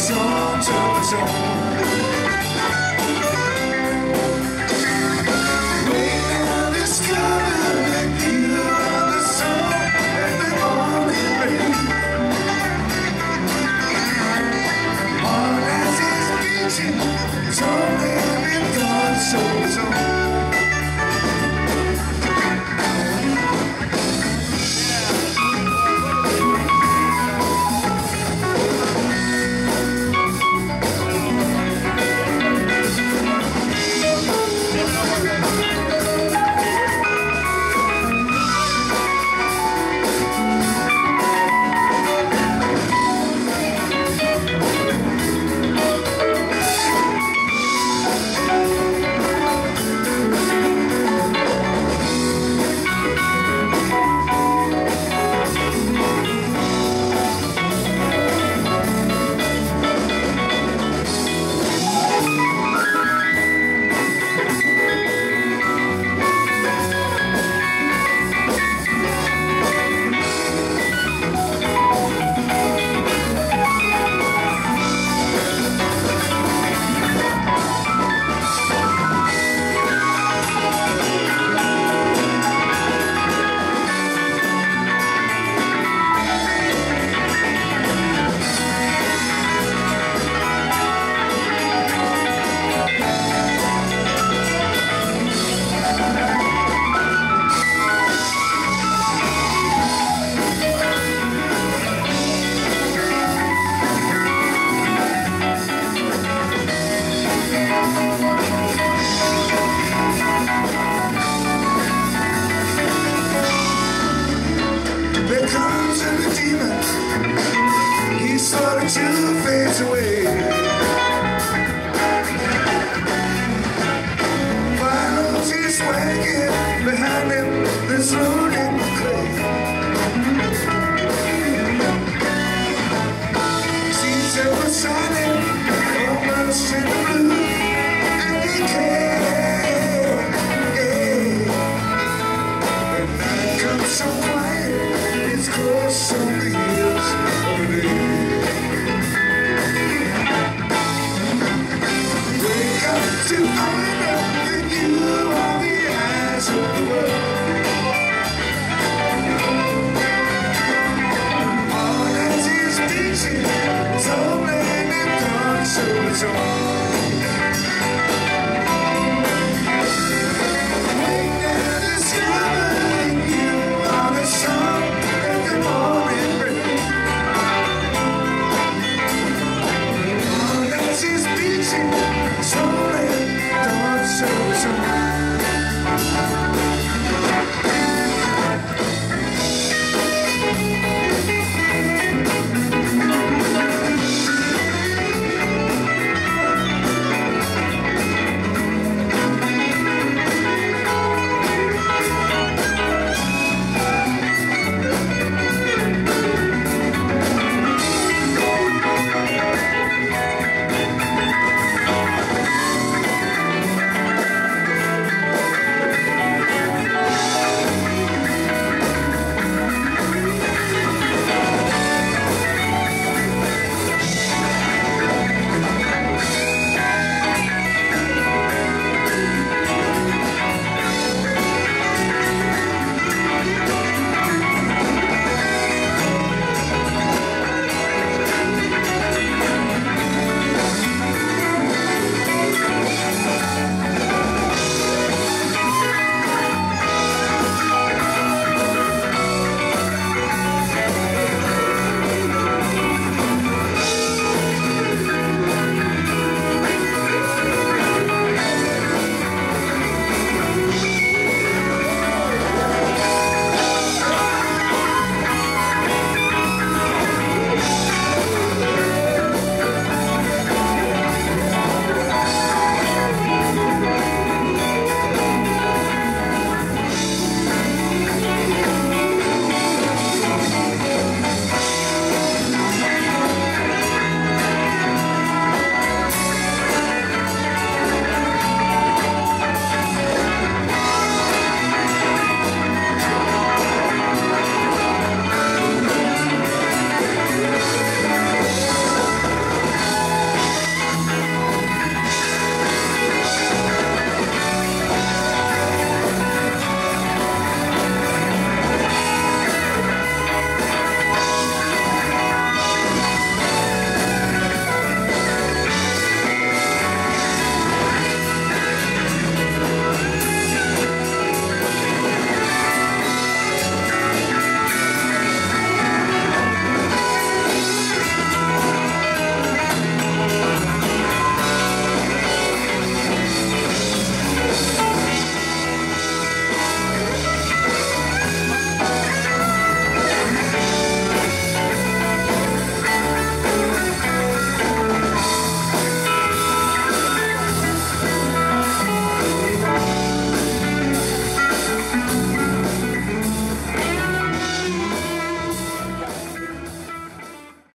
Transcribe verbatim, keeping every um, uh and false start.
song to the song. It's only been gone so, so. To fades away. Finals he's swagging behind him, this road in the clay. Seats ever shining, almost in the blue, and he can't, yeah. The night comes so quiet, it's close on the hills of the day. To find out that you are the eyes of the world. All that is beating, so many thoughts so it's all. Wake and discover you are the song that the morning brings. All that is beating, so